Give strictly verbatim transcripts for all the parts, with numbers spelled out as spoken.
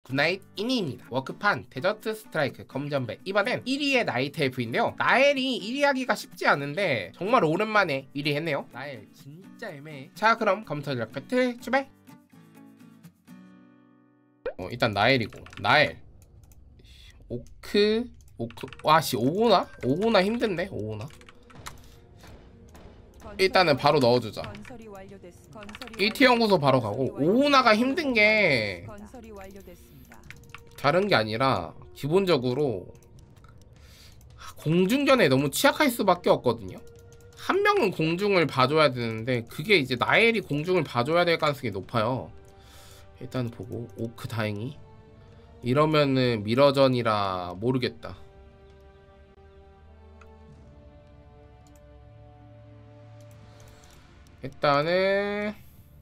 굿나잇 이니입니다. 워크판 데저트 스트라이크 검전배. 이번엔 일 위의 나이트 엘프인데요. 나엘이 일 위 하기가 쉽지 않은데 정말 오랜만에 일 위 했네요. 나엘 진짜 애매해. 자, 그럼 컴퓨터 전략 배틀 출발. 어, 일단 나엘이고 나엘 오크 오크 와씨 오오나? 오오나 힘든데 오오나. 일단은 바로 넣어주자. 일 티 연구소 바로 가고. 오오나가 힘든게 다른게 아니라 기본적으로 공중전에 너무 취약할 수밖에 없거든요. 한 명은 공중을 봐줘야 되는데 그게 이제 나엘이 공중을 봐줘야 될 가능성이 높아요. 일단 보고 오크 다행히. 이러면은 미러전이라 모르겠다. 일단은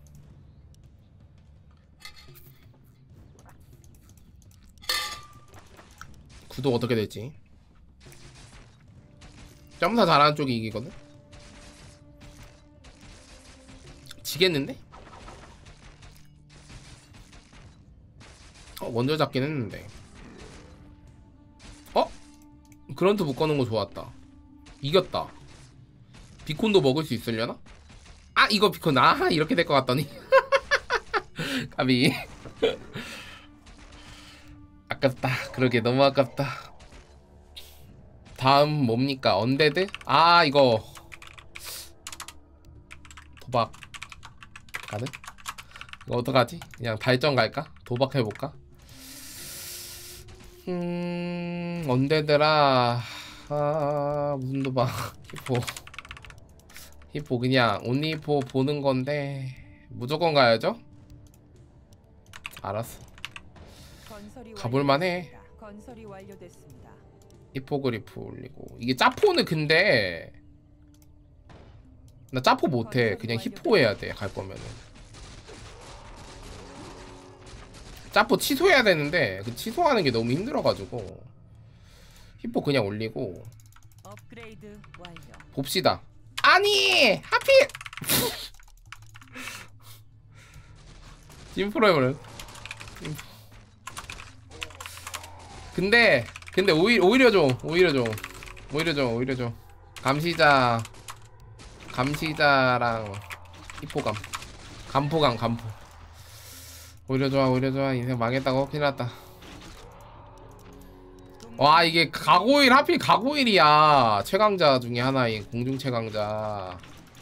구독 어떻게 될지. 점사 잘하는 쪽이 이기거든. 지겠는데? 어, 먼저 잡긴 했는데. 어? 그런트 묶어놓은 거 좋았다. 이겼다. 비콘도 먹을 수 있으려나? 아, 이거 비콘. 아, 이렇게 될 것 같더니. 까비. 아깝다. 그러게 너무 아깝다. 다음 뭡니까? 언데드? 아, 이거 도박 가능? 이거 어떡하지? 그냥 달전 갈까? 도박해볼까? 음... 언데드라... 아... 무슨 도박... 히포 히포 그냥 온리 히포 보는 건데 무조건 가야죠? 알았어. 가볼만해. 히포그리프 올리고. 이게 짜포는 근데 나 짜포 못해. 그냥 히포 해야 돼. 갈 거면은 짜포 취소해야 되는데 그 취소하는 게 너무 힘들어가지고 히포 그냥 올리고 봅시다. 아니 하필 팀프로그램. 근데 근데 오히, 오히려 좀 오히려 좀 오히려 좀 오히려 좀 감시자 감시자랑 히포감 감포감 감포 오히려 좋아 오히려 좋아. 인생 망했다고. 큰일났다. 와, 이게 가고일 하필 가고일이야. 최강자 중에 하나인 공중 최강자.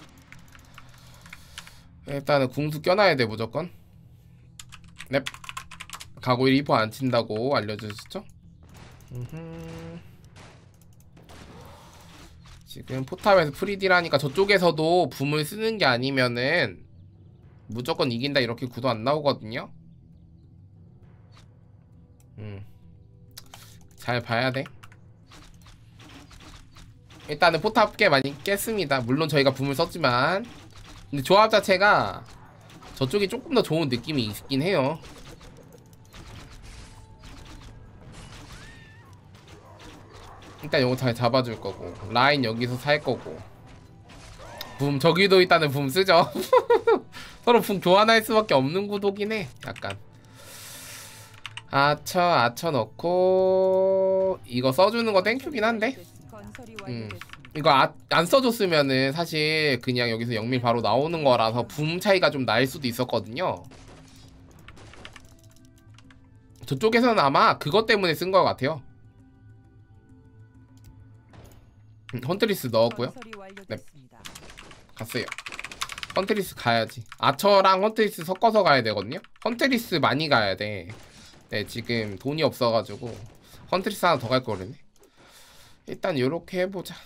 일단은 궁수 껴놔야 돼 무조건. 넵. 가고일 히포 안 친다고 알려주시죠? 음흠. 지금 포탑에서 프리디라니까 저쪽에서도 붐을 쓰는 게 아니면은 무조건 이긴다 이렇게 구도 안 나오거든요. 음. 잘 봐야 돼. 일단은 포탑 꽤 많이 깼습니다. 물론 저희가 붐을 썼지만 근데 조합 자체가 저쪽이 조금 더 좋은 느낌이 있긴 해요. 일단 요거 잘 잡아줄 거고 라인 여기서 살 거고 붐 저기도 일단은 붐 쓰죠. 서로 붐 교환할 수밖에 없는 구도긴 해. 약간 아처 아처 넣고 이거 써주는 거 땡큐긴 한데 음 이거 아, 안 써줬으면은 사실 그냥 여기서 영밀 바로 나오는 거라서 붐 차이가 좀 날 수도 있었거든요. 저쪽에서는 아마 그것 때문에 쓴 것 같아요. 음, 헌트리스 넣었고요. 네. 갔어요. 헌트리스 가야지. 아처랑 헌트리스 섞어서 가야 되거든요. 헌트리스 많이 가야 돼. 네, 지금 돈이 없어가지고 헌트리스 하나 더 갈 거라네. 일단 요렇게 해보자.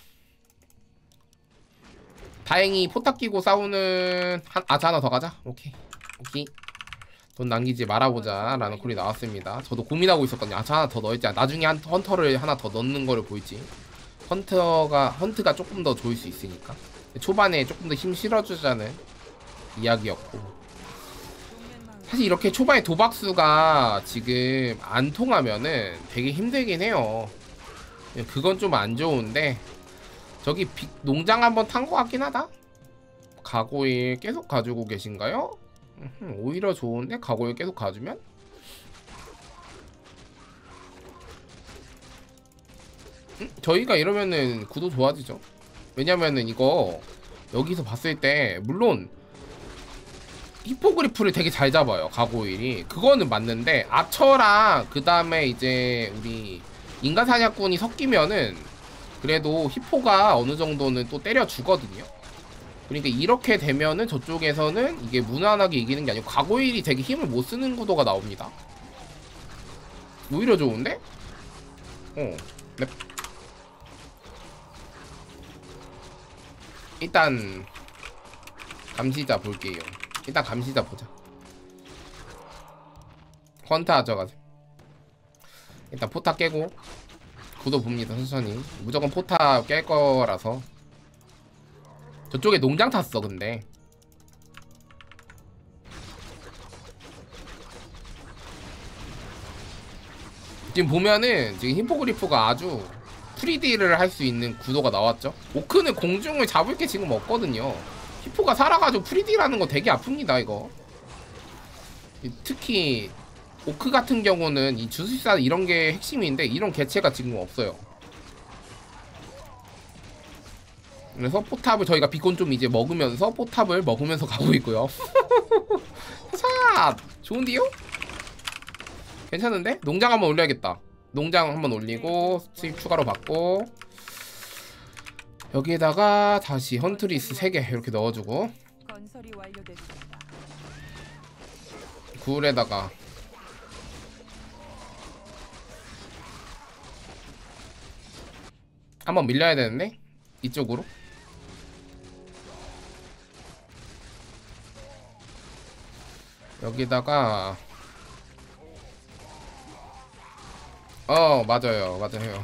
다행히 포탑 끼고 싸우는 한, 아차 하나 더 가자. 오케이 오케이. 돈 남기지 말아보자 라는 콜이 나왔습니다. 저도 고민하고 있었거든요. 아차 하나 더 넣을지 나중에 한, 헌터를 하나 더 넣는 거를 볼지. 헌터가 헌트가 조금 더 좋을 수 있으니까 초반에 조금 더 힘 실어주자는 이야기였고 사실 이렇게 초반에 도박수가 지금 안 통하면은 되게 힘들긴 해요. 그건 좀 안 좋은데 저기 비, 농장 한번 탄 것 같긴 하다. 가고일 계속 가지고 계신가요? 오히려 좋은데 가고일 계속 가주면 음? 저희가 이러면은 구도 좋아지죠. 왜냐면은 이거 여기서 봤을 때 물론 히포그리프를 되게 잘 잡아요, 가고일이. 그거는 맞는데 아처랑 그 다음에 이제 우리 인간 사냥꾼이 섞이면은 그래도 히포가 어느 정도는 또 때려 주거든요. 그러니까 이렇게 되면은 저쪽에서는 이게 무난하게 이기는 게 아니고 가고일이 되게 힘을 못 쓰는 구도가 나옵니다. 오히려 좋은데? 어. 네. 일단 감시자 볼게요. 일단 감시자 보자. 헌터 하져가세요. 일단 포탑 깨고 구도 봅니다. 천천히. 무조건 포탑 깰 거라서. 저쪽에 농장 탔어 근데. 지금 보면은 지금 히포그리프가 아주 프리딜을 할 수 있는 구도가 나왔죠. 오크는 공중을 잡을 게 지금 없거든요. 히포가 살아가지고 프리딜하는 거 되게 아픕니다 이거. 특히 오크 같은 경우는 이 주술사 이런 게 핵심인데 이런 개체가 지금 없어요. 그래서 포탑을 저희가 비콘 좀 이제 먹으면서 포탑을 먹으면서 가고 있고요. 자, 좋은데요? 괜찮은데? 농장 한번 올려야겠다. 농장 한번 올리고 수입 추가로 받고 여기에다가 다시 헌트리스 세 개 이렇게 넣어주고 굴에다가 한번 밀려야 되는데 이쪽으로 여기다가 어 맞아요 맞아요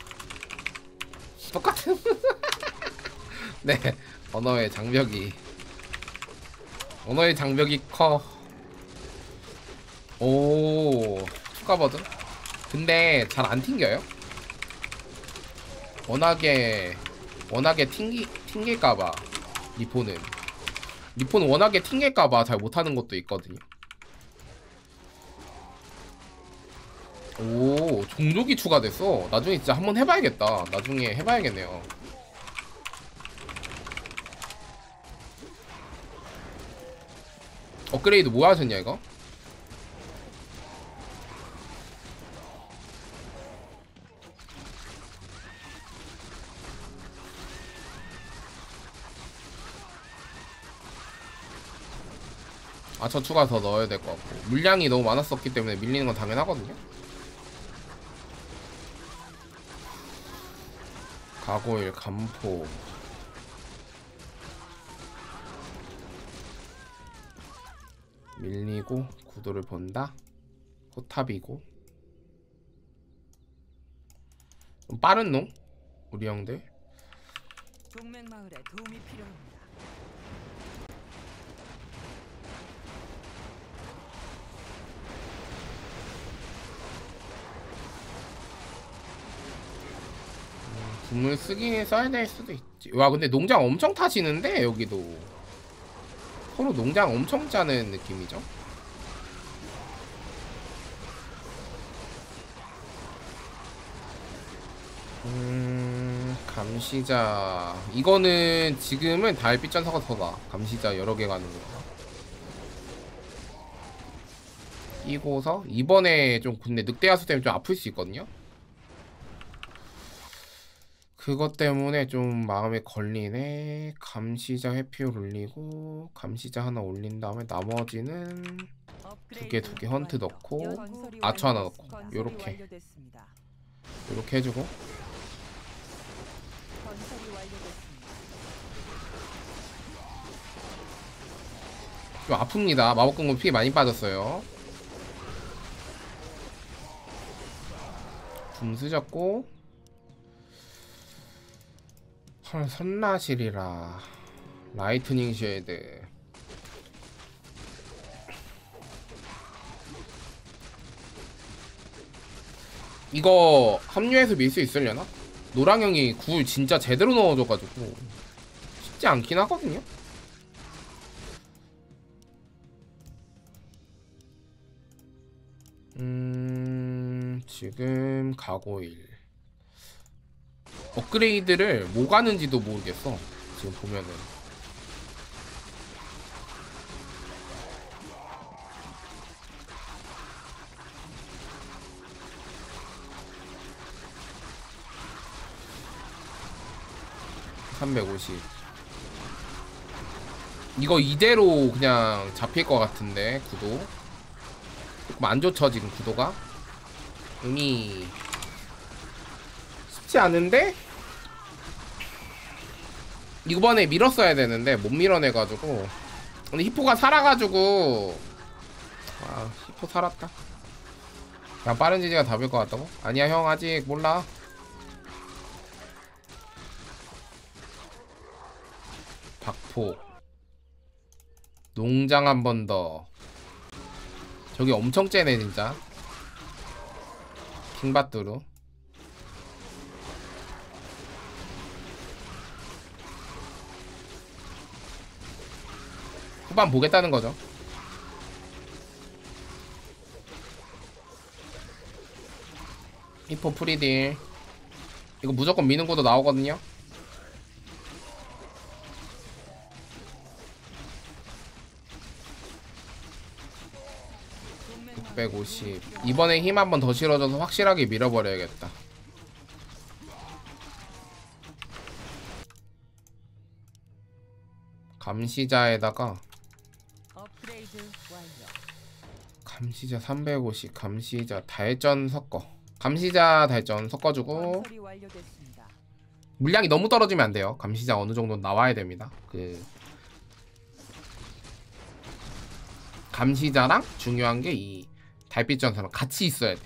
똑같은 네 언어의 장벽이 언어의 장벽이 커. 오 추가 버전 근데 잘 안 튕겨요. 워낙에 워낙에 튕기 튕길까봐 리포는 리포는 워낙에 튕길까봐 잘 못하는 것도 있거든요. 오 종족이 추가됐어. 나중에 진짜 한번 해봐야겠다. 나중에 해봐야겠네요. 업그레이드 뭐 하셨냐 이거? 아 저 추가 더 넣어야 될 것 같고 물량이 너무 많았었기 때문에 밀리는 건 당연하거든요. 가고일 간포 밀리고 구도를 본다. 포탑이고 좀 빠른 놈 우리 형들. 동맹 마을에 도움이 필요합니다. 궁을 쓰긴 써야 될 수도 있지. 와 근데 농장 엄청 타시는데 여기도 서로 농장 엄청 짜는 느낌이죠. 음 감시자 이거는 지금은 달빛 전사가 더 나아. 감시자 여러 개 가는 거야. 끼고서 이번에 좀 근데 늑대야수 때문에 좀 아플 수 있거든요. 그것 때문에 좀 마음에 걸리네. 감시자 회피율 올리고 감시자 하나 올린 다음에 나머지는 두 개 두 개 헌트 넣고 아처 하나 넣고 요렇게 요렇게 해주고 좀 아픕니다. 마법공군 피 많이 빠졌어요. 둠스 잡고 헐 선라실이라 라이트닝 쉐드 이거 합류해서 밀 수 있으려나? 노랑형이 굴 진짜 제대로 넣어줘가지고 쉽지 않긴 하거든요. 음 지금 가고일 업그레이드를 뭐 가는지도 모르겠어. 지금 보면은 삼백오십. 이거 이대로 그냥 잡힐 것 같은데 구도 조금 안 좋죠 지금 구도가. 이미 쉽지 않은데 이번에 밀었어야 되는데 못 밀어내가지고. 근데 히포가 살아가지고 아 히포 살았다. 그냥 빠른 지지가 답일 것 같다고? 아니야 형 아직 몰라. 박포 농장 한 번 더. 저기 엄청 째네 진짜. 킹바뚜루 후반 보겠다는 거죠. 히포 프리딜 이거 무조건 미는 것도 나오거든요. 육백오십. 이번에 힘 한 번 더 실어줘서 확실하게 밀어버려야겠다. 감시자에다가 업그레이드 완료. 감시자 삼백오십. 감시자 달전 섞어. 감시자 달전 섞어주고. 건설이 완료됐습니다. 물량이 너무 떨어지면 안 돼요. 감시자 어느 정도 나와야 됩니다. 그 감시자랑 중요한 게 이 달빛 전사랑 같이 있어야 돼.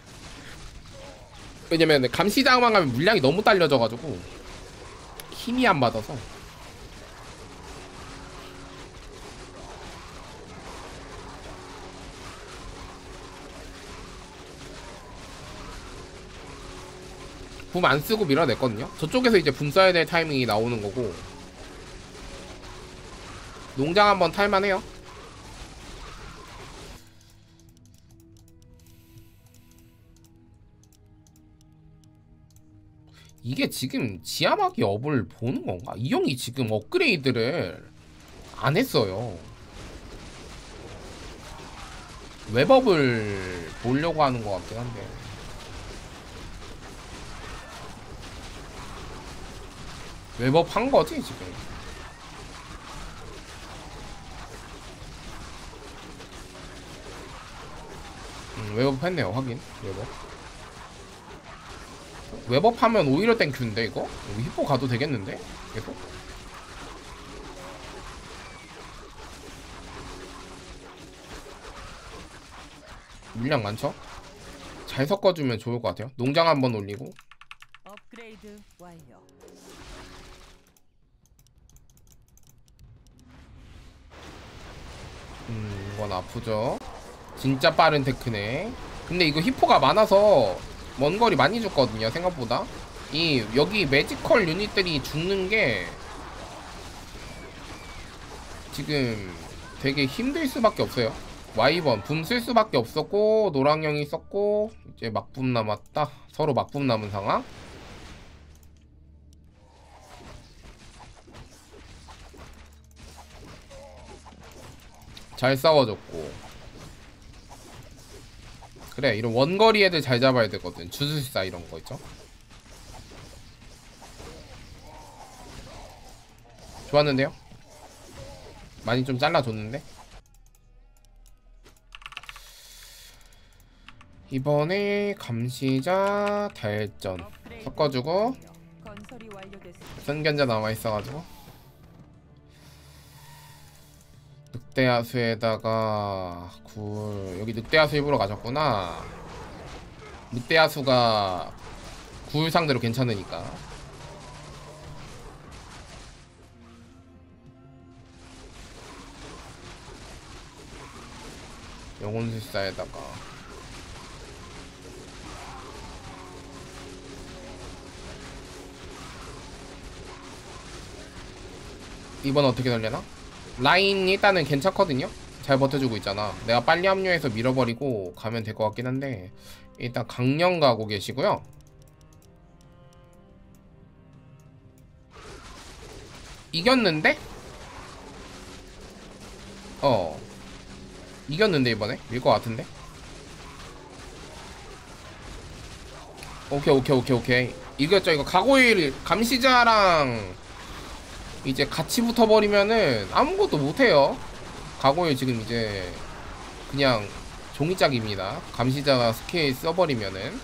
왜냐면 감시자만 가면 물량이 너무 딸려져가지고 힘이 안 받아서. 붐 안 쓰고 밀어냈거든요. 저쪽에서 이제 붐 써야 될 타이밍이 나오는 거고. 농장 한번 탈만해요. 이게 지금 지하마기 업을 보는 건가? 이 형이 지금 업그레이드를 안 했어요. 웹업을 보려고 하는 것 같긴 한데. 웹업 한 거지 지금. 음, 웹업 했네요. 확인. 웹업. 웹업하면 오히려 땡큐인데 이거? 여기 히포 가도 되겠는데? 계속? 물량 많죠? 잘 섞어주면 좋을 것 같아요. 농장 한번 올리고. 업그레이드 완료. 음 이건 아프죠. 진짜 빠른 테크네. 근데 이거 히포가 많아서 먼거리 많이 줬거든요 생각보다. 이 여기 매지컬 유닛들이 죽는 게 지금 되게 힘들 수밖에 없어요. 와이번 붐 쓸 수밖에 없었고 노랑형이 썼고 이제 막붐 남았다. 서로 막붐 남은 상황. 잘 싸워줬고. 그래 이런 원거리 애들 잘 잡아야 되거든. 주술사 이런 거 있죠. 좋았는데요? 많이 좀 잘라줬는데? 이번에 감시자 달전 섞어주고. 건설이 완료됐습니다. 선견자 남아있어가지고 늑대야수에다가 굴. 여기 늑대야수 일부러 가셨구나. 늑대야수가 굴 상대로 괜찮으니까. 영혼술사에다가 이번 어떻게 되려나? 라인 일단은 괜찮거든요? 잘 버텨주고 있잖아. 내가 빨리 합류해서 밀어버리고 가면 될 것 같긴 한데 일단 강령 가고 계시고요. 이겼는데? 어 이겼는데 이번에? 밀 것 같은데? 오케이 오케이 오케이 오케이 이겼죠. 이거 가고일 감시자랑 이제 같이 붙어버리면은 아무것도 못해요. 가고일 지금 이제 그냥 종이짝입니다. 감시자가 스킬 써버리면은.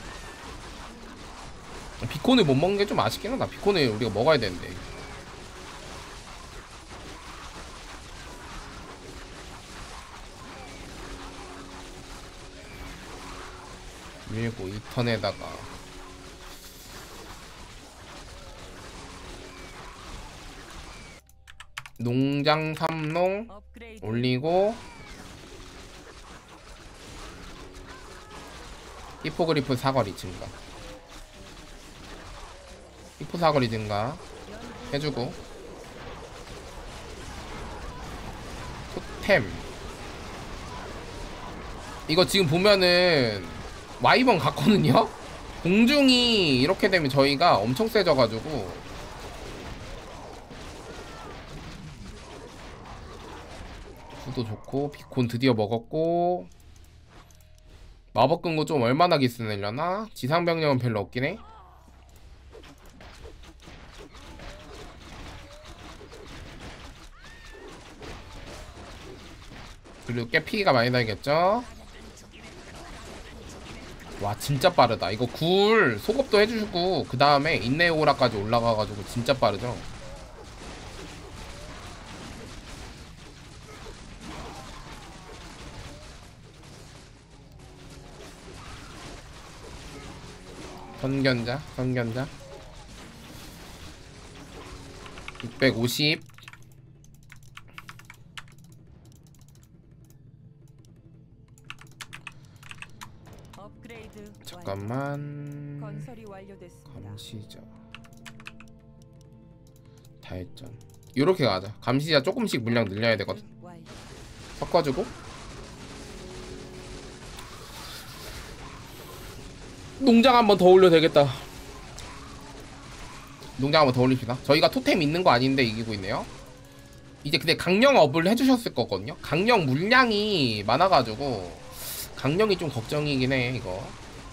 비콘을 못 먹는 게 좀 아쉽긴 하다. 비콘을 우리가 먹어야 되는데. 밀고 이 턴에다가 농장 삼농 업그레이드 올리고 히포그리프 사거리 증가, 히포 사거리 증가 해주고 토템 이거 지금 보면은 와이번 같거든요? 공중이 이렇게 되면 저희가 엄청 세져가지고 구도 좋고 비콘 드디어 먹었고 마법 금고 좀 얼마나 기스내려나? 지상병력은 별로 없긴 해. 그리고 꽤 피가 많이 나겠죠? 와 진짜 빠르다. 이거 굴 소급도 해주고 그 다음에 인내오라까지 올라가가지고 진짜 빠르죠? 선견자 선견자 육백오십 업그레이드 잠깐만 완료. 건설이 완료됐습니다. 감시자 다했전 요렇게 가자. 감시자 조금씩 물량 늘려야 되거든. 완료. 섞어주고 농장 한번 더 올려도 되겠다. 농장 한번 더 올립시다. 저희가 토템 있는 거 아닌데 이기고 있네요. 이제 근데 강령업을 해주셨을 거거든요. 강령 물량이 많아가지고 강령이 좀 걱정이긴 해 이거.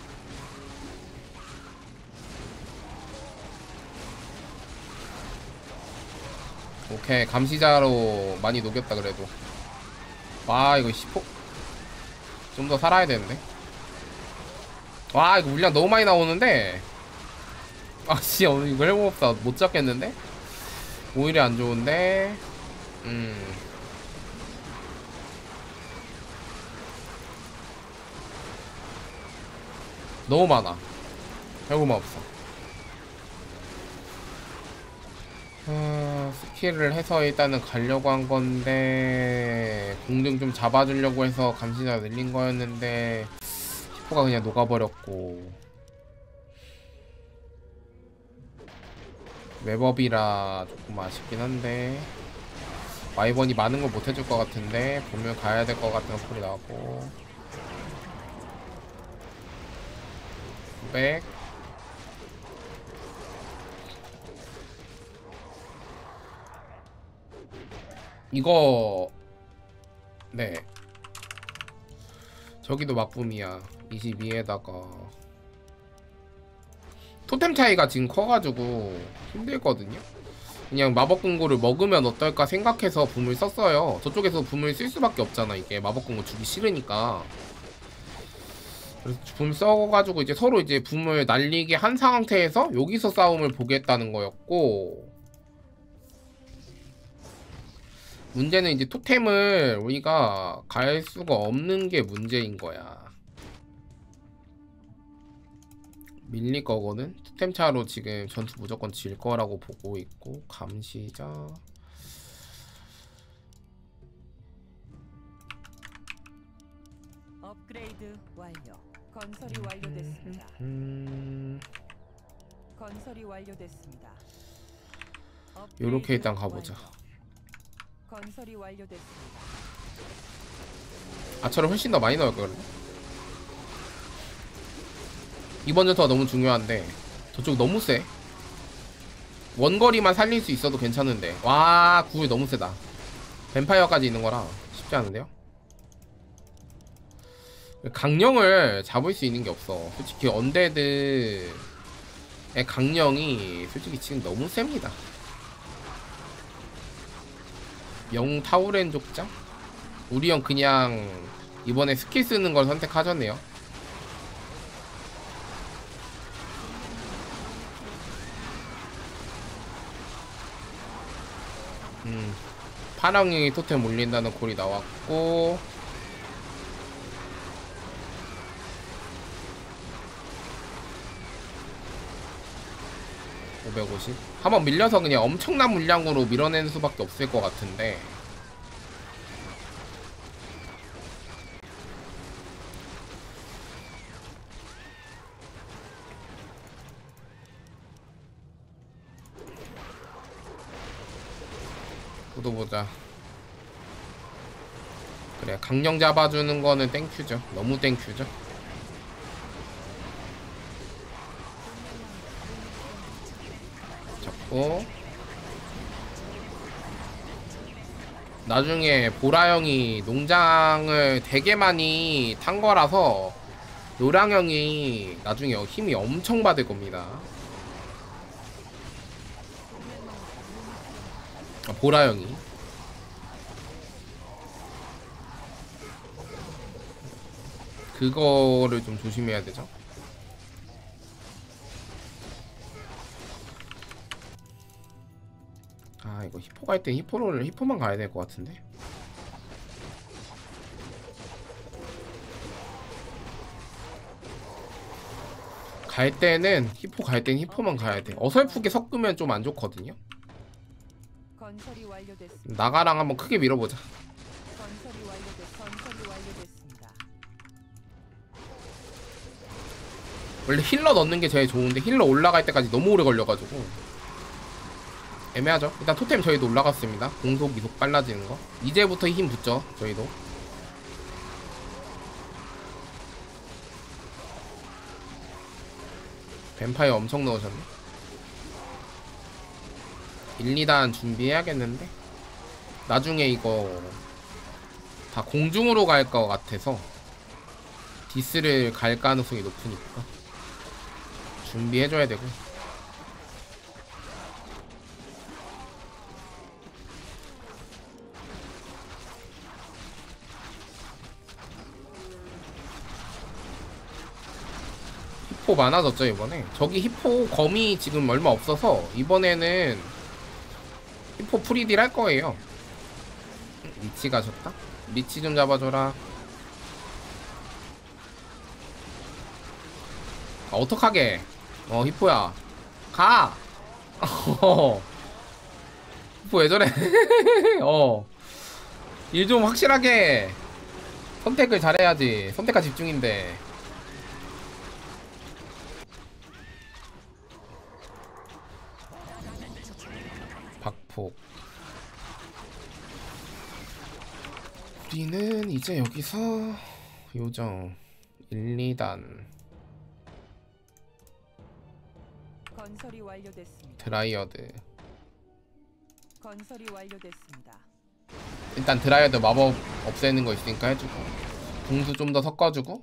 오케이 감시자로 많이 녹였다 그래도. 와 이거 십 호 좀 더 살아야 되는데. 와 이거 물량 너무 많이 나오는데 아씨 오늘 이거 해봅시다. 못 잡겠는데? 오히려 안 좋은데. 음 너무 많아. 해보면 없어. 아, 스킬을 해서 일단은 가려고 한 건데 공중 좀 잡아주려고 해서 감시자 늘린 거였는데 히포가 그냥 녹아버렸고 웹업이라 조금 아쉽긴 한데 와이번이 많은 걸 못 해줄 것 같은데 보면 가야 될 것 같은 소리 나고 백 이거 네 저기도 막붐이야. 이십이에다가 토템 차이가 지금 커가지고 힘들거든요. 그냥 마법 금고를 먹으면 어떨까 생각해서 붐을 썼어요. 저쪽에서 붐을 쓸 수밖에 없잖아. 이게 마법 금고 주기 싫으니까. 그래서 붐 써가지고 이제 서로 이제 붐을 날리게 한 상태에서 여기서 싸움을 보겠다는 거였고, 문제는 이제 토템을 우리가 갈 수가 없는 게 문제인 거야. 밀릴 거거든. 토템 차로 지금 전투 무조건 질 거라고 보고 있고. 감시자 업그레이드 완료. 건설이 완료됐습니다. 음... 건설이 완료됐습니다. 요렇게 일단 가보자. 완료. 건설이 완료됐습니다. 아처럼 훨씬 더 많이 나올 거거든. 이번 전투가 너무 중요한데 저쪽 너무 세. 원거리만 살릴 수 있어도 괜찮은데. 와, 구울 너무 세다. 뱀파이어까지 있는 거라 쉽지 않은데요? 강령을 잡을 수 있는 게 없어. 솔직히 언데드의 강령이 솔직히 지금 너무 셉니다. 영웅 타우렌 족장? 우리 형 그냥 이번에 스킬 쓰는 걸 선택하셨네요. 음, 파랑이 토템 올린다는 콜이 나왔고, 오백오십. 한번 밀려서 그냥 엄청난 물량으로 밀어내는 수밖에 없을 것 같은데. 또 보자. 그래, 강령 잡아주는 거는 땡큐죠. 너무 땡큐죠. 잡고 나중에 보라 형이 농장을 되게 많이 탄 거라서 노랑 형이 나중에 힘이 엄청 받을 겁니다. 아, 보라 형이. 그거를 좀 조심해야 되죠. 아, 이거 히포 갈 때 히포를 히포만 가야 될 것 같은데. 갈 때는 히포 갈 때는 히포만 가야 돼. 어설프게 섞으면 좀 안 좋거든요. 건설이 완료됐습니다. 나가랑 한번 크게 밀어보자. 건설이 완료됐 건설이 완료됐습니다. 원래 힐러 넣는 게 제일 좋은데 힐러 올라갈 때까지 너무 오래 걸려가지고 애매하죠. 일단 토템 저희도 올라갔습니다. 공속 이속 빨라지는 거. 이제부터 힘 붙죠 저희도. 뱀파이어 엄청 넣으셨네. 일, 이 단 준비해야겠는데. 나중에 이거 다 공중으로 갈 것 같아서 디스를 갈 가능성이 높으니까 준비해줘야 되고. 히포 많아졌죠 이번에. 저기 히포 검이 지금 얼마 없어서 이번에는 히포 프리딜 할 거예요. 리치 가셨다? 리치 좀 잡아줘라. 아, 어떡하게. 어, 히포야 가. 어, 히포 왜 저래. 어, 일 좀 확실하게 선택을 잘해야지. 선택과 집중인데. 박폭. 우리는 이제 여기서 요정 일, 이 단 건설이 완료됐습니다. 드라이어드. 건설이 완료됐습니다. 일단 드라이어드 마법 없애는 거 있으니까 해주고, 궁수 좀 더 섞어주고,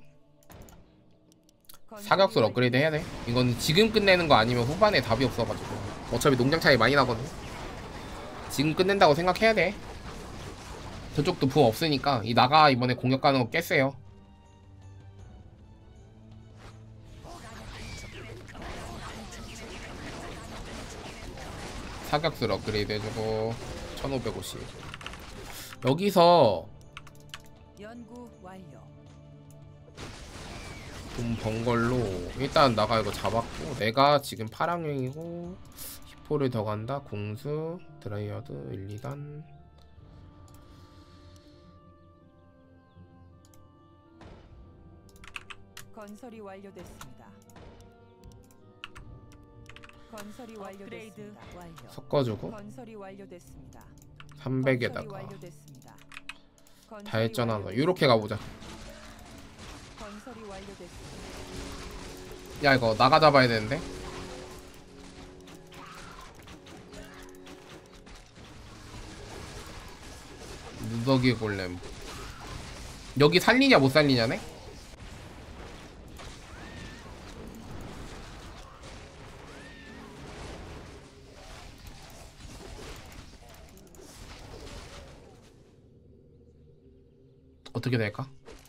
사격술 업그레이드 해야 돼. 이건 지금 끝내는 거 아니면 후반에 답이 없어가지고 어차피 농장 차이 많이 나거든. 지금 끝낸다고 생각해야 돼. 저쪽도 부험 없으니까. 이 나가 이번에 공격 가는 거 깼어요. 사격술 업그레이드 해주고 천오백오십. 여기서 연구 완료. 돈 번 걸로 일단 나가 이거 잡았고, 내가 지금 파랑형이고 히포를 더 간다. 공수 드라이어드 일, 이 단 건설이 완료됐습니다. 건설이 완료됐습니다. 완료. 섞어주고 건설이 완료됐습니다. 삼백에다가 건설이 완료됐습니다. 건설이 다 했잖아. 너 완료됐습니다. 요렇게 가보자. 건설이 완료됐습니다. 야, 이거 나가 잡아야 되는데. 무더기 골렘. 여기 살리냐 못 살리냐네? 어떻게 될까?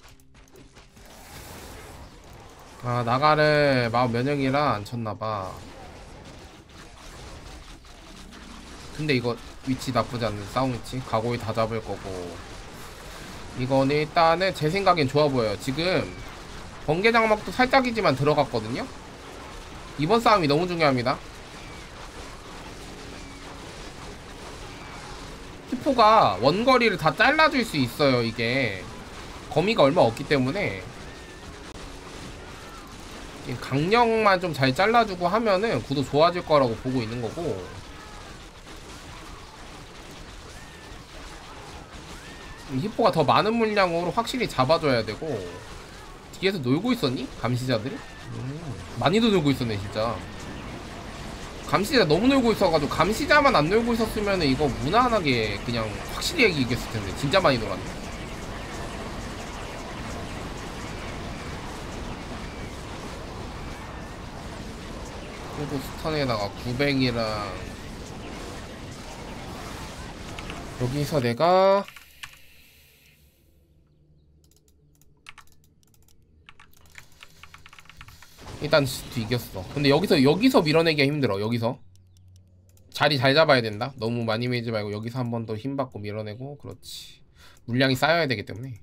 아, 나가를 마법 면역이라 안 쳤나봐. 근데 이거 위치 나쁘지 않는 싸움 위치. 가고이 다 잡을 거고. 이거는 일단은 제 생각엔 좋아 보여요. 지금 번개 장막도 살짝이지만 들어갔거든요. 이번 싸움이 너무 중요합니다. 히포가 원거리를 다 잘라줄 수 있어요. 이게 거미가 얼마 없기 때문에 강력만 좀 잘 잘라주고 하면은 구도 좋아질 거라고 보고 있는 거고. 히포가 더 많은 물량으로 확실히 잡아줘야 되고. 뒤에서 놀고 있었니? 감시자들이? 음, 많이도 놀고 있었네 진짜. 감시자 너무 놀고 있어가지고 감시자만 안 놀고 있었으면 이거 무난하게 그냥 확실히 이겼을 텐데. 진짜 많이 놀았네. 그리고 스턴에다가 구백이랑 여기서 내가 일단 이겼어. 근데 여기서 여기서 밀어내기가 힘들어. 여기서 자리 잘 잡아야 된다. 너무 많이 밀지 말고 여기서 한 번 더 힘 받고 밀어내고. 그렇지. 물량이 쌓여야 되기 때문에.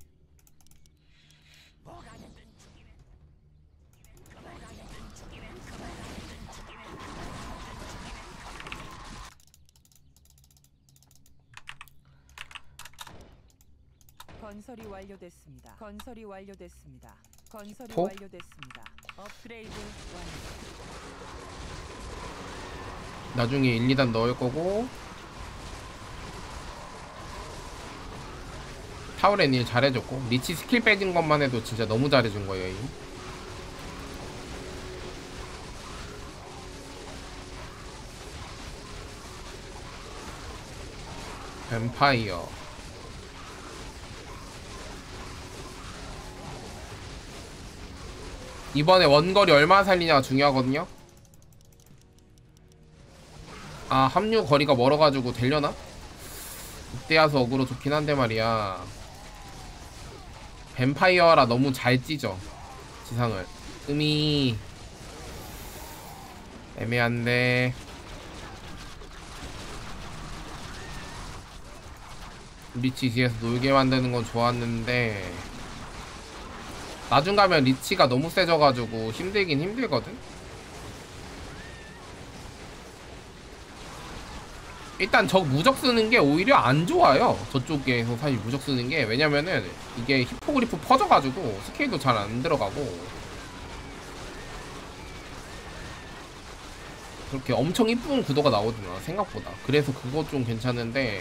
건설이 완료됐습니다. 건설이 완료됐습니다. 건설이 포? 완료됐습니다. 업그레이드 완료. 나중에 일, 이 단 넣을 거고. 타우렌 일 잘해줬고. 리치 스킬 빼진 것만 해도 진짜 너무 잘해준 거예요. 이. 뱀파이어. 이번에 원거리 얼마나 살리냐가 중요하거든요. 아, 합류 거리가 멀어가지고 되려나? 이때 와서 어그로 좋긴 한데 말이야. 뱀파이어라 너무 잘 찌죠 지상을. 음이 애매한데. 리치 뒤에서 놀게 만드는 건 좋았는데 나중 가면 리치가 너무 세져가지고 힘들긴 힘들거든. 일단 저 무적 쓰는 게 오히려 안 좋아요. 저쪽에서 사실 무적 쓰는 게. 왜냐면은 이게 히포그리프 퍼져가지고 스케일도 잘 안 들어가고 그렇게 엄청 이쁜 구도가 나오잖아 생각보다. 그래서 그거 좀 괜찮은데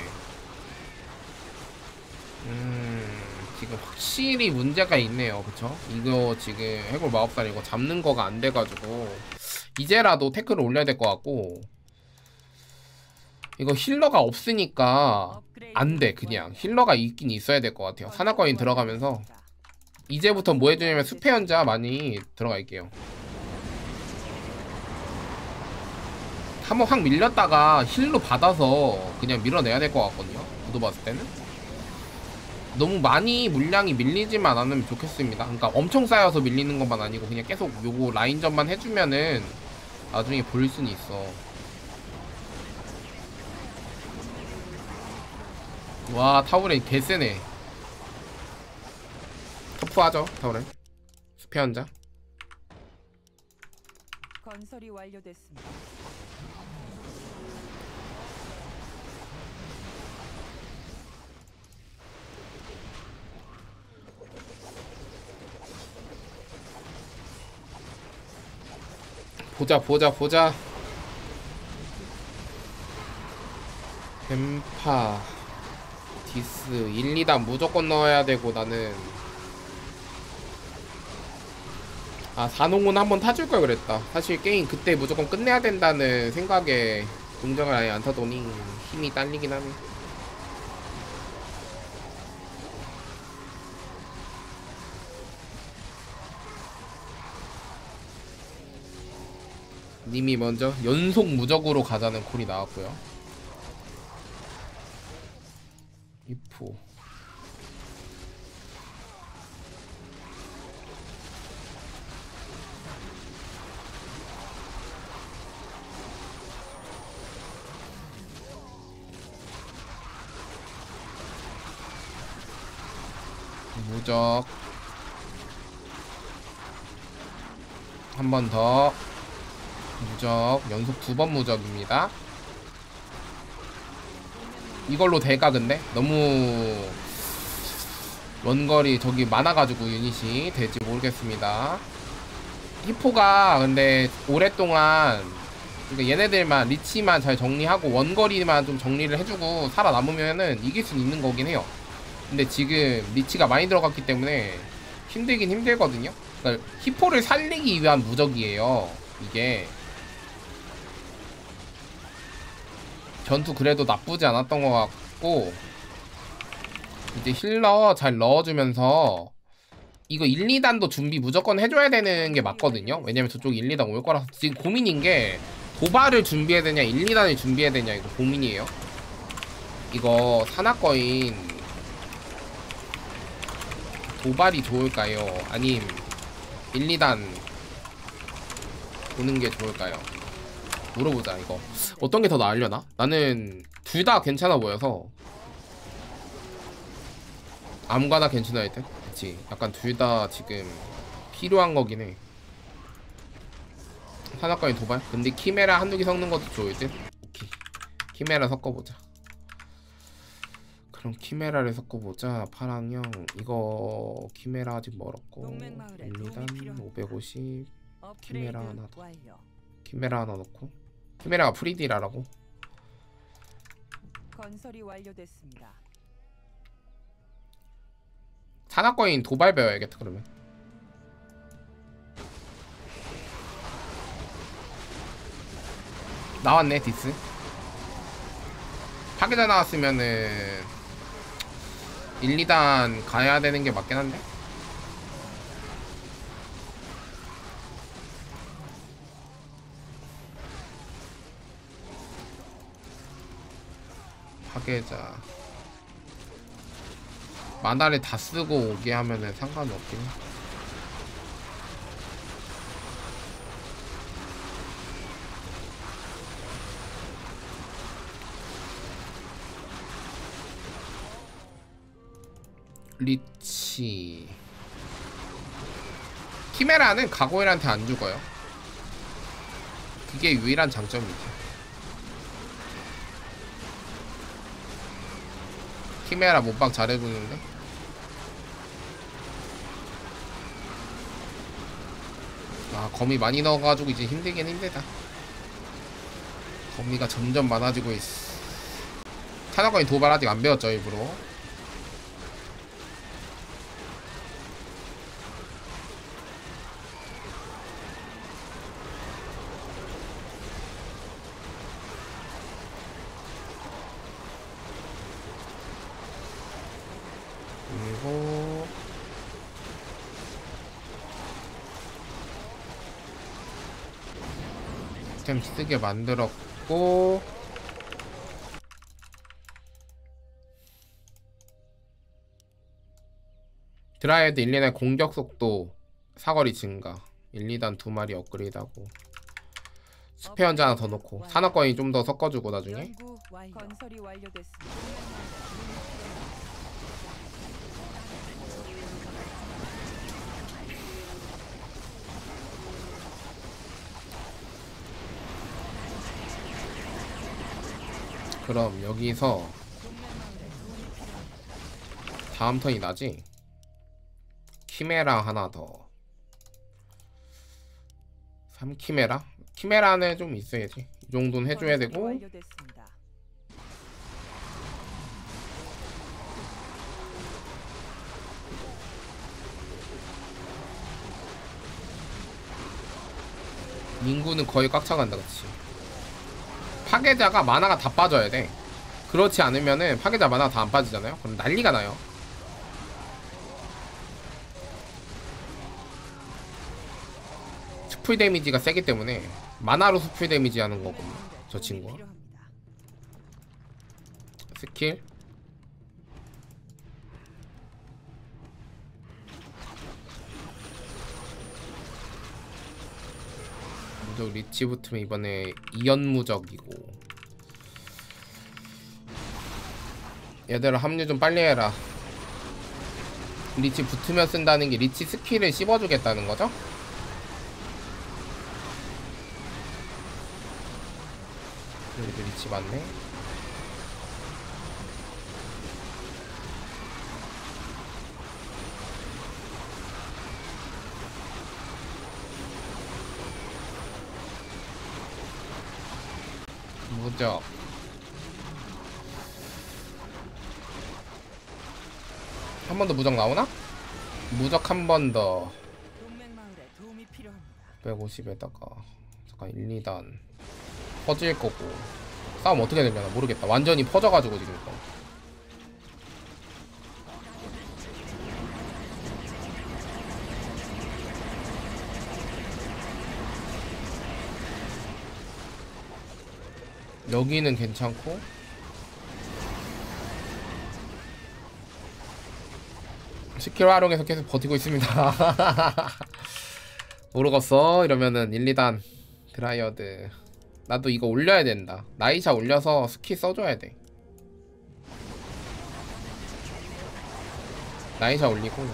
음... 지금 확실히 문제가 있네요. 그쵸? 이거 지금 해골 마법사 이거 잡는 거가 안 돼가지고 이제라도 태클을 올려야 될 것 같고. 이거 힐러가 없으니까 안 돼. 그냥 힐러가 있긴 있어야 될 것 같아요. 산악거인 들어가면서 이제부터 뭐 해주냐면 숲의 연자 많이 들어가 있게요. 한번 확 밀렸다가 힐로 받아서 그냥 밀어내야 될 것 같거든요. 구도 봤을 때는 너무 많이 물량이 밀리지만 않으면 좋겠습니다. 그러니까 엄청 쌓여서 밀리는 것만 아니고 그냥 계속 요거 라인전만 해주면은 나중에 볼 수는 있어. 와, 타우렌 개쎄네. 터프하죠 타우렌. 숲의 환자. 건설이 완료됐습니다. 보자 보자 보자. 뱀파 디스 일, 이 단 무조건 넣어야 되고. 나는 아 산홍은 한번 타줄 걸 그랬다. 사실 게임 그때 무조건 끝내야 된다는 생각에 동작을 아예 안 타더니 힘이 딸리긴 하네. 님이 먼저 연속 무적으로 가자는 콜이 나왔고요. 이포 무적 한 번 더 무적 연속 두 번 무적입니다. 이걸로 될까? 근데 너무 원거리 저기 많아가지고 유닛이 될지 모르겠습니다. 히포가 근데 오랫동안 그러니까 얘네들만 리치만 잘 정리하고 원거리만 좀 정리를 해주고 살아남으면은 이길 수 있는 거긴 해요. 근데 지금 리치가 많이 들어갔기 때문에 힘들긴 힘들거든요. 그러니까 히포를 살리기 위한 무적이에요 이게. 전투 그래도 나쁘지 않았던 것 같고 이제 힐러 잘 넣어주면서 이거 일, 이 단도 준비 무조건 해줘야 되는 게 맞거든요. 왜냐면 저쪽 일, 이 단 올 거라서 지금 고민인 게 도발을 준비해야 되냐 일, 이 단을 준비해야 되냐 이거 고민이에요. 이거 산악거인 도발이 좋을까요? 아님 일, 이 단 보는 게 좋을까요? 물어보자. 이거 어떤 게 더 나으려나? 나는 둘 다 괜찮아 보여서 아무거나 괜찮아야 돼. 그치? 약간 둘 다 지금 필요한 거긴 해. 산악거인 도발? 근데 키메라 한두 개 섞는 것도 좋을 듯? 오케이. 키메라 섞어보자. 그럼 키메라를 섞어보자. 파랑형 이거 키메라 아직 멀었고 일, 이 단 오백오십 키메라 하나 더. 키메라 하나 넣고 키메라가 프리디라라고? 건설이 완료됐습니다. 산악거인 도발 배워야겠다 그러면. 나왔네 디스. 파괴자 나왔으면은 일, 이 단 가야 되는 게 맞긴 한데. 파괴자 만화를 다 쓰고 오게 하면은 상관은 없긴 해. 리치 키메라는 가고일한테 안 죽어요. 그게 유일한 장점이지. 키메라 못박 잘해주는데. 아 거미 많이 넣어가지고 이제 힘들긴 힘들다. 거미가 점점 많아지고 있어. 산악거인 도발 아직 안 배웠죠 일부러. 그리고 템 쓰게 만들었고 드라이드 일, 이 단 공격 속도 사거리 증가 일, 이 단 두 마리 업그레이드하고 스페 연자 하나 더 넣고 산악거인 좀 더 섞어주고 나중에 연구 완료. 건설이 완료됐습니다. 그럼 여기서 다음 턴이 나지? 키메라 하나 더 삼 키메라? 키메라는 좀 있어야지. 이 정도는 해줘야 되고 완료됐습니다. 인구는 거의 꽉 차간다 그치? 파괴자가 만화가 다 빠져야 돼. 그렇지 않으면은 파괴자 만화가 다 안 빠지잖아요? 그럼 난리가 나요. 풀 데미지가 세기 때문에 만화로 수풀 데미지 하는 거군요 저 친구가. 스킬 무적 리치 붙으면 이번에 이연무적이고. 얘들아 합류 좀 빨리 해라. 리치 붙으면 쓴다는 게 리치 스킬을 씹어주겠다는 거죠? 여기도 리치 맞네. 무적 한 번 더 무적 나오나? 무적 한 번 더 백오십에다가 잠깐 일, 이 단 퍼질 거고. 싸움 어떻게 되려나 모르겠다. 완전히 퍼져가지고 지금 이거. 여기는 괜찮고 스킬 활용해서 계속 버티고 있습니다. 모르겠어. 이러면은 일, 이 단 드라이어드. 나도 이거 올려야 된다. 나이샤 올려서 스킬 써줘야 돼. 나이샤 올리고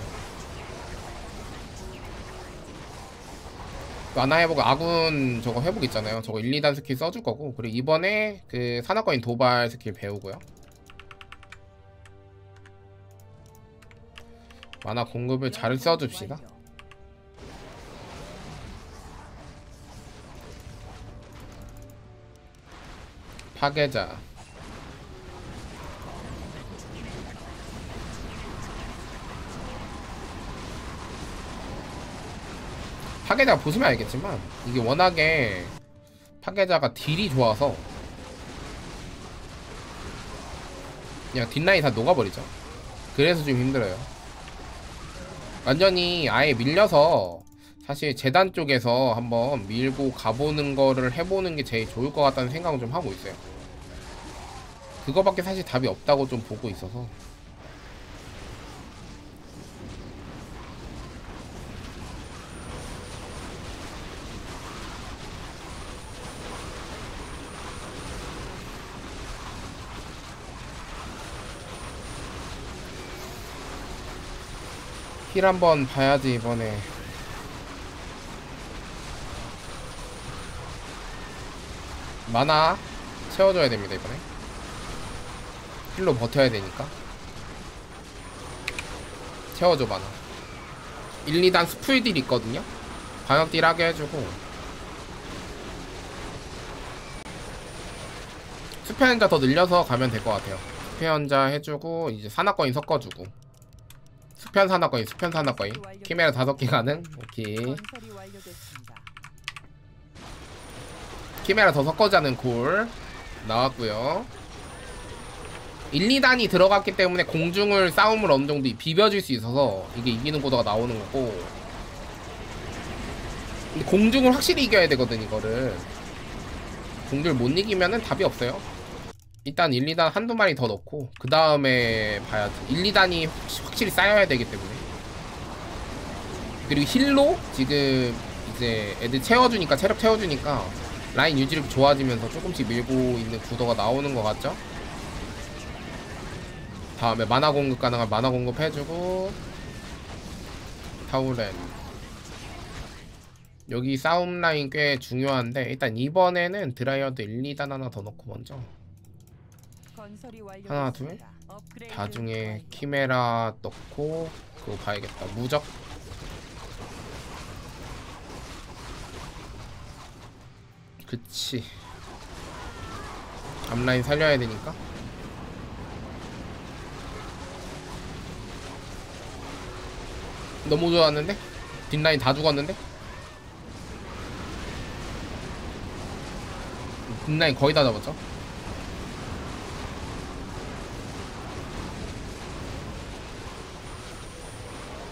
만화 회복 아군 저거 회복 있잖아요. 저거 일, 이 단 스킬 써줄 거고. 그리고 이번에 그 산악거인 도발 스킬 배우고요. 만화 공급을 잘 써줍시다. 파괴자 파괴자 보시면 알겠지만 이게 워낙에 파괴자가 딜이 좋아서 그냥 뒷라인이 다 녹아버리죠. 그래서 좀 힘들어요. 완전히 아예 밀려서 사실 재단 쪽에서 한번 밀고 가보는 거를 해보는 게 제일 좋을 것 같다는 생각은 좀 하고 있어요. 그거밖에 사실 답이 없다고 좀 보고 있어서. 힐 한번 봐야지 이번에. 만화 채워줘야 됩니다 이번에. 힐로 버텨야 되니까 채워줘. 만화 일, 이 단 스풀 딜 있거든요. 방역 딜 하게 해주고 스페연자 더 늘려서 가면 될 것 같아요. 스페연자 해주고 이제 산악거인 섞어주고. 스편 산악거인 스편 산악거인 키메라 다섯 개 가능. 오케이. 키메라 더 섞어자는 콜 나왔고요. 일, 이 단이 들어갔기 때문에 공중을 싸움을 어느 정도 비벼줄 수 있어서 이게 이기는 구도가 나오는 거고. 근데 공중을 확실히 이겨야 되거든. 이거를 공중을 못 이기면은 답이 없어요. 일단 일, 이 단 한두 마리 더 넣고 그 다음에 봐야지. 일, 이 단이 확실히 쌓여야 되기 때문에. 그리고 힐로 지금 이제 애들 채워주니까 체력 채워주니까 라인 유지력이 좋아지면서 조금씩 밀고 있는 구도가 나오는 것 같죠? 다음에 만화 공급 가능한 만화 공급 해주고 타우렌. 여기 싸움 라인 꽤 중요한데 일단 이번에는 드라이어드 일, 이 단 하나 더 넣고 먼저 하나 둘 나중에 키메라 넣고 그거 봐야겠다. 무적 그치. 앞라인 살려야 되니까. 너무 좋았는데? 뒷라인 다 죽었는데? 뒷라인 거의 다 잡았죠?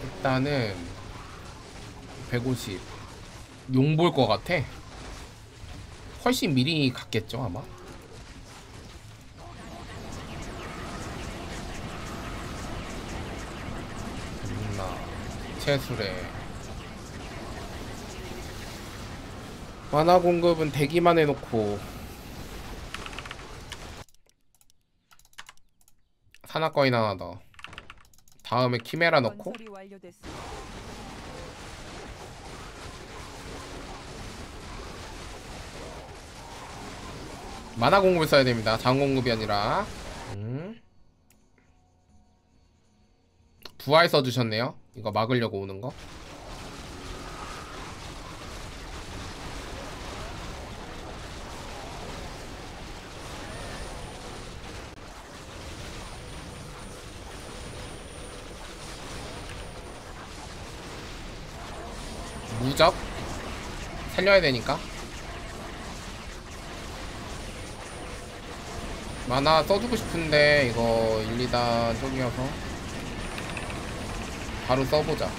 일단은 백오십 용 볼 것 같아. 훨씬 미리 갔겠죠 아마. 나 채술에 만화 공급은 대기만 해놓고 산악거인 하나 더. 다음에 키메라 넣고 건설이 완료됐습니다. 만화 공급을 써야 됩니다. 자원 공급이 아니라. 음. 부활 써주셨네요. 이거 막으려고 오는 거. 무적 살려야 되니까. 만화 써주고 싶은데 이거 일, 이단 쪽이어서 바로 써보자.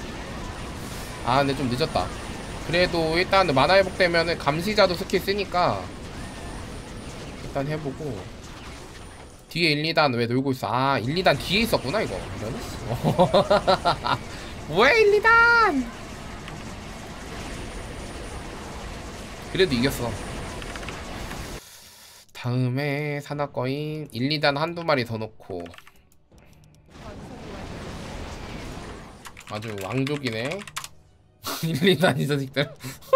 아 근데 좀 늦었다. 그래도 일단 만화 회복되면은 감시자도 스킬 쓰니까 일단 해보고. 뒤에 일, 이단 왜 놀고 있어? 아 일, 이단 뒤에 있었구나 이거. 이런 왜 일, 이단 그래도 이겼어. 다음에 산악거인 일, 이단 한두 마리 더 넣고. 아주 왕족이네. 일, 이단 이 자식들.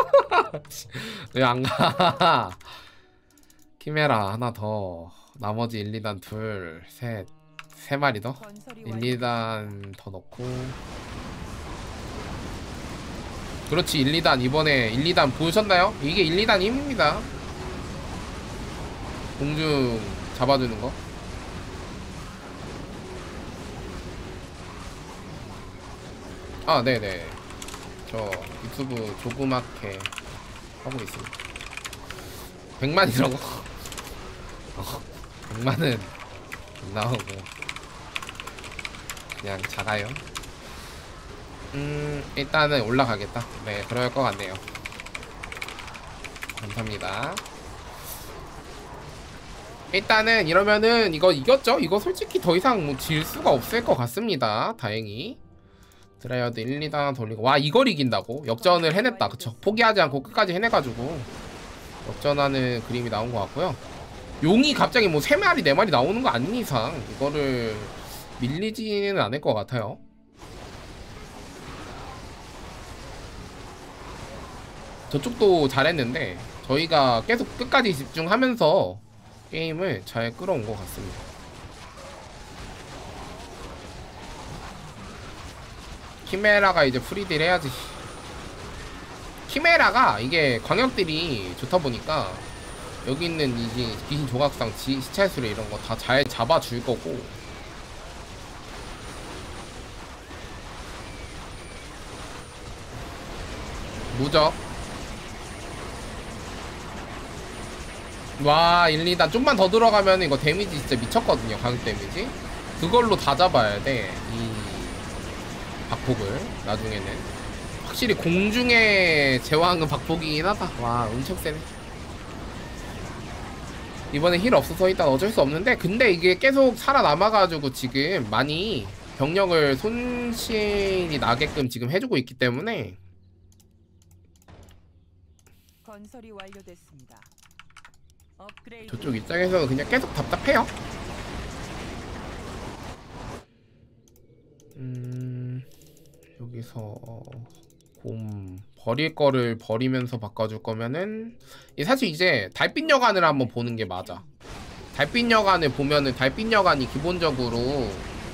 왜 안 가? 키메라 하나 더. 나머지 일, 이단 둘, 셋, 세 마리 더. 일, 이단 더 넣고. 그렇지. 일, 이단 이번에 일, 이단 보셨나요? 이게 일, 이단 힘입니다. 공중 잡아주는 거. 아 네네. 저 유튜브 조그맣게 하고 있습니다. 백만이라고? 어, 백만은 안 나오고 그냥 작아요. 음 일단은 올라가겠다. 네 그럴 것 같네요. 감사합니다. 일단은 이러면은 이거 이겼죠? 이거 솔직히 더 이상 뭐 질 수가 없을 것 같습니다. 다행히 드라이어드 일, 이단 돌리고. 와 이걸 이긴다고? 역전을 해냈다. 그쵸? 포기하지 않고 끝까지 해내가지고 역전하는 그림이 나온 것 같고요. 용이 갑자기 뭐 세 마리 네 마리 나오는 거 아닌 이상 이거를 밀리지는 않을 것 같아요. 저쪽도 잘했는데 저희가 계속 끝까지 집중하면서 게임을 잘 끌어온 것 같습니다. 키메라가 이제 프리딜 해야지. 키메라가 이게 광역들이 좋다 보니까 여기 있는 이제 귀신 조각상 지, 시찰수레 이런 거 다 잘 잡아줄 거고. 무적. 와 일, 이단 좀만 더 들어가면 이거 데미지 진짜 미쳤거든요. 가격 데미지 그걸로 다 잡아야 돼 이 박폭을. 나중에는 확실히 공중의 제왕은 박폭이긴 하다. 와 엄청 세네. 이번에 힐 없어서 일단 어쩔 수 없는데, 근데 이게 계속 살아남아가지고 지금 많이 병력을 손실이 나게끔 지금 해주고 있기 때문에. 건설이 완료됐습니다. 업그레이드. 저쪽 입장에서는 그냥 계속 답답해요. 음 여기서 곰 버릴 거를 버리면서 바꿔줄 거면은, 사실 이제 달빛 여관을 한번 보는 게 맞아. 달빛 여관을 보면은 달빛 여관이 기본적으로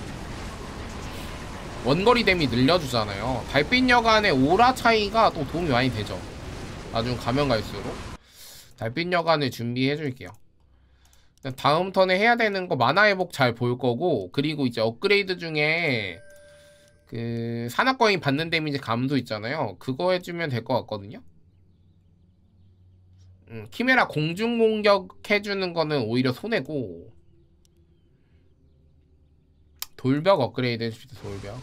원거리 데미 늘려주잖아요. 달빛 여관의 오라 차이가 또 도움이 많이 되죠. 나중 가면 갈수록. 달빛 여관을 준비해 줄게요. 다음 턴에 해야 되는 거 만화 회복 잘 볼 거고, 그리고 이제 업그레이드 중에 그 산악거인 받는 데미지 감소 있잖아요. 그거 해주면 될 것 같거든요. 음, 키메라 공중 공격 해주는 거는 오히려 손해고. 돌벽 업그레이드 해줍시다. 돌벽.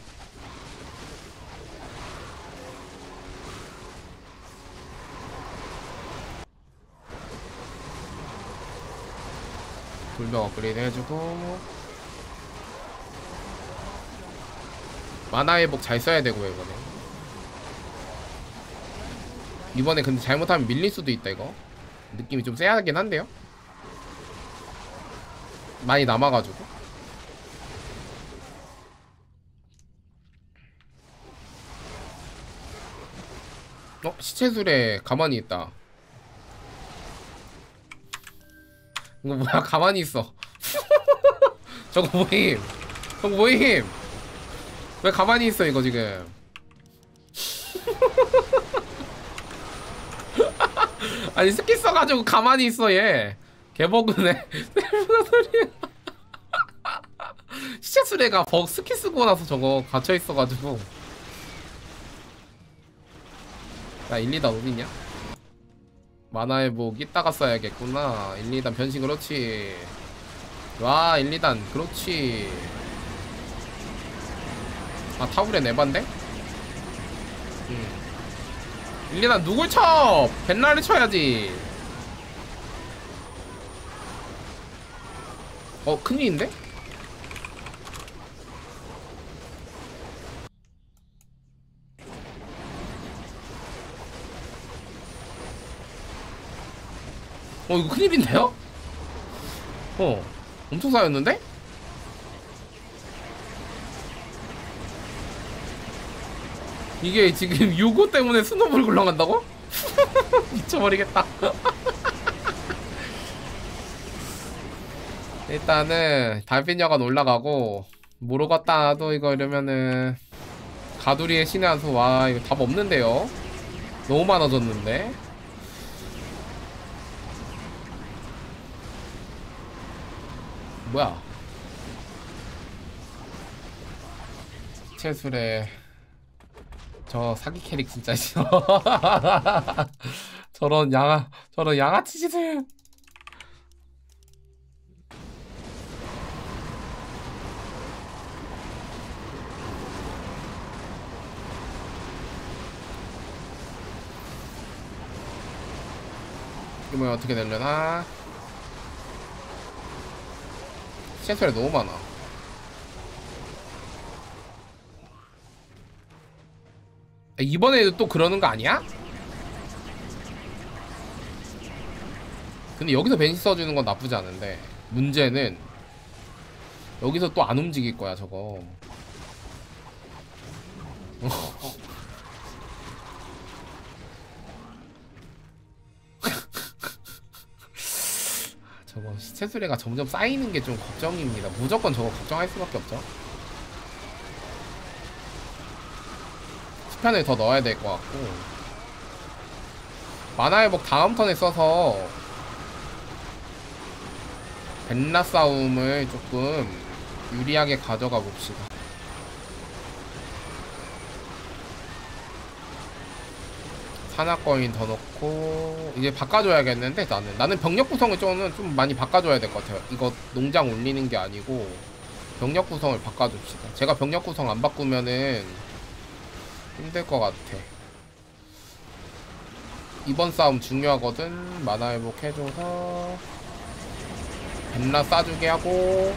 돌벽 업그레이드 해주고 만화 회복 잘 써야 되고요 이번에. 이번에 근데 잘못하면 밀릴 수도 있다 이거. 느낌이 좀 쎄하긴 한데요. 많이 남아가지고. 어? 시체술에 가만히 있다. 이거 뭐야 가만히 있어. 저거 뭐임? 저거 뭐임? 왜 가만히 있어 이거 지금? 아니 스킬 써가지고 가만히 있어 얘. 개버그네. 무슨 소리야? 시체수레가 버 스킬 쓰고 나서 저거 갇혀 있어가지고. 야 일, 이단 어딨냐? 만화회복 이따가 써야겠구나. 일, 이단 변신 그렇지. 와 일, 이단 그렇지. 아 타블에 내반데? 음. 일, 이단 누굴 쳐? 벤라를 쳐야지. 어 큰일인데? 어 이거 큰일인데요? 어 엄청 쌓였는데? 이게 지금 요거 때문에 스노볼 굴러간다고? 미쳐버리겠다. 일단은 달빛 여관 올라가고 모르겠다도 이거 이러면은 가두리의 신의 한수. 와 이거 답 없는데요? 너무 많아졌는데? 뭐야 채술에 저 사기 캐릭 진짜 싫어. 저런 양아 저런 양아치 짓을. 이거 어떻게 되려나? 시체소리 너무 많아. 이번에도 또 그러는 거 아니야? 근데 여기서 벤시 써주는 건 나쁘지 않은데 문제는 여기서 또 안 움직일 거야 저거. 저거 시체 수레가 점점 쌓이는 게 좀 걱정입니다. 무조건 저거 걱정할 수밖에 없죠. 스편을 더 넣어야 될 것 같고 만화 회복 다음 턴에 써서 벤라 싸움을 조금 유리하게 가져가 봅시다. 산악거인 더 넣고 이제 바꿔줘야겠는데 나는 나는 병력 구성을 좀, 좀 많이 바꿔줘야 될 것 같아요. 이거 농장 올리는 게 아니고 병력 구성을 바꿔줍시다. 제가 병력 구성 안 바꾸면은 힘들 것 같아. 이번 싸움 중요하거든. 만화 회복 해줘서 벤라 싸주게 하고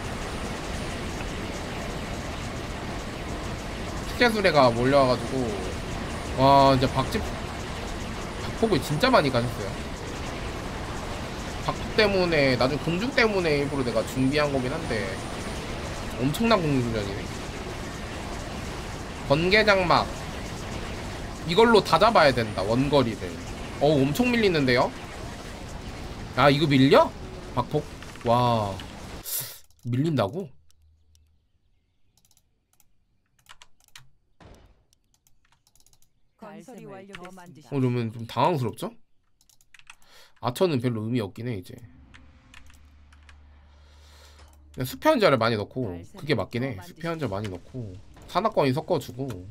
식재수레가 몰려와가지고 와 이제 박집 박폭을 진짜 많이 가셨어요. 박폭 때문에 나중에 공중 때문에 일부러 내가 준비한 거긴 한데 엄청난 공중전이네. 번개장막 이걸로 다 잡아야 된다. 원거리를. 어우 엄청 밀리는데요? 아 이거 밀려? 박폭? 와 밀린다고? 건설이 완료됐습니다. 어, 그러면 좀 당황스럽죠? 아처는 별로 의미 없긴 해 이제. 그냥 수표현자를 많이 넣고 그게 맞긴 해. 수표현자 많이 넣고 산악거인 섞어주고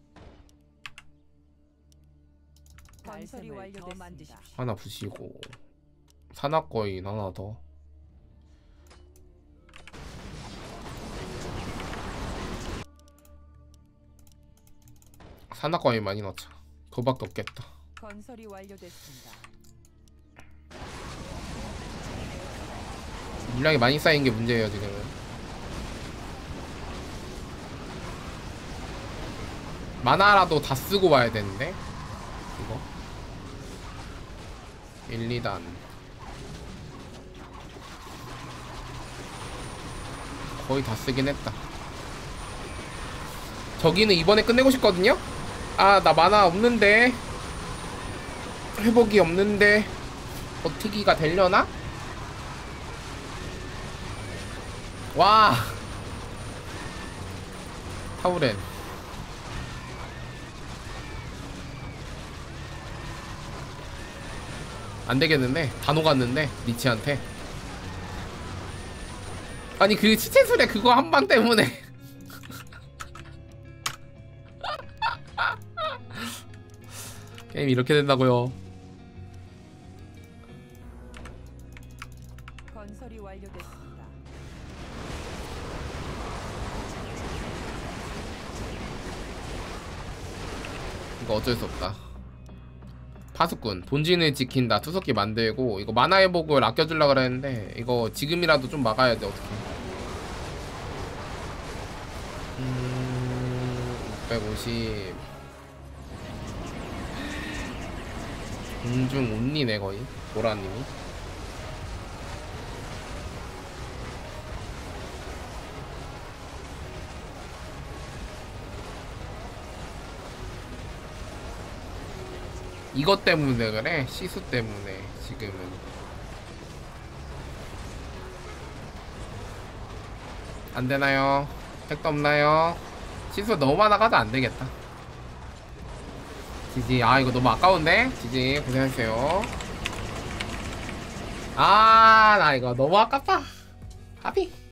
건설이 완료됐습니다. 하나 부시고 산악거인 하나 더. 산악거인 많이 넣자. 그거밖에 없겠다. 건설이 완료됐습니다. 물량이 많이 쌓인 게 문제예요 지금은. 만화라도 다 쓰고 와야 되는데 이거 일, 이 단 거의 다 쓰긴 했다. 저기는 이번에 끝내고 싶거든요? 아, 나 만화 없는데 회복이 없는데 버티기가 되려나? 와 타우렌 안되겠는데 다 녹았는데 리치한테. 아니 그 시체술에 그거 한 방 때문에 게임 이렇게 된다고요. 건설이 완료됐습니다. 이거 어쩔 수 없다. 파수꾼 본진을 지킨다. 투석기 만들고 이거 만화 회복을 아껴주려고 그랬는데 이거 지금이라도 좀 막아야 돼. 어떻게 음... 육백오십 공중 온리네 거의 보라님이. 이것 때문에 그래. 시수 때문에 지금은. 안되나요? 택도 없나요? 시수 너무 많아가도 안되겠다. 지지. 아 이거 너무 아까운데? 지지 고생하셨어요. 아 나 이거 너무 아깝다. 하비